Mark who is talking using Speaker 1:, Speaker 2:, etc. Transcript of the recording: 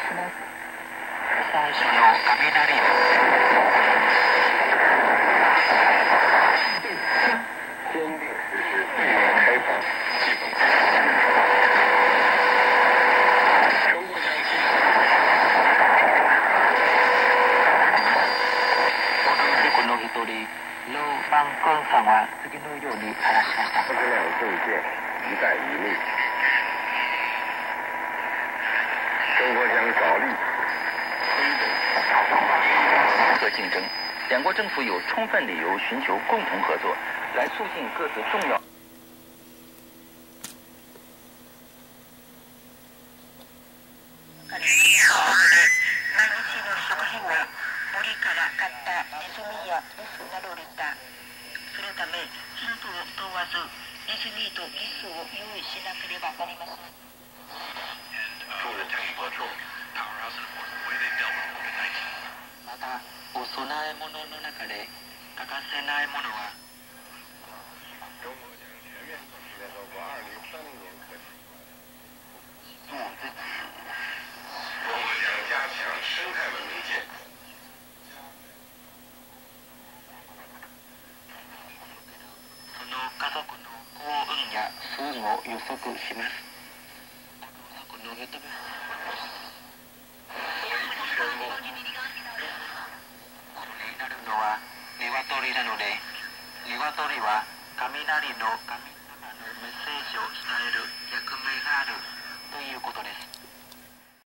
Speaker 1: します。最初の雷ですこの一人ロー・バンクンさんは次のように話しました。
Speaker 2: 不知量证件一带一路，中国将着力
Speaker 3: 和竞争，两国政府有充分理由寻求共同合作，来促进各自重要。
Speaker 4: 森から買ったネズミやリスなどを入れた。そのため、貧富を問わず、ネズミとリスを用意しなければなりません。また、お供え物の中で欠かせないものは、
Speaker 2: 中国将全面实现中国2030年可持续。中国将加强生态文明建设。
Speaker 4: その家族の幸運や不運を予測します。この言葉になるのは鶏なので、鶏は雷の神様のメッセージを伝える役目があるということです。